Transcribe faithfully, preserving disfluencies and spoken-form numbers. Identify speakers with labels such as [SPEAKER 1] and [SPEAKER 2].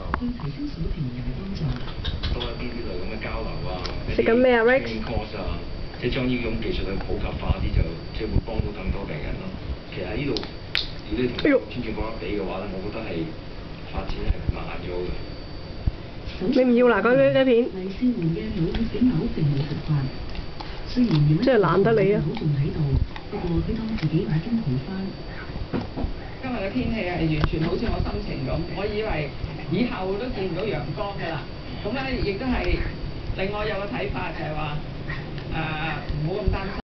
[SPEAKER 1] 對提升水平有幫助。
[SPEAKER 2] 多一啲呢類咁嘅交流啊，
[SPEAKER 3] 食緊咩啊 Rex？
[SPEAKER 2] course 啊，即係將呢種技術去普及化啲，就即係會幫到更多病人咯。其實喺呢度，如果你同天主教比嘅話咧，我覺得係發展係慢咗嘅。
[SPEAKER 3] 你唔要嗱嗰啲啲片？
[SPEAKER 1] 黎少門嘅腦血管瘤並冇復發，雖然驗
[SPEAKER 3] 即係懶得你啊！
[SPEAKER 1] 腦仲喺度，不過佢當自己已經好翻。
[SPEAKER 4] 今日嘅天氣係完全好似我心情咁，我以為以後都見唔到陽光㗎啦。咁咧亦都係令我有個睇法，就係話誒唔好咁擔心。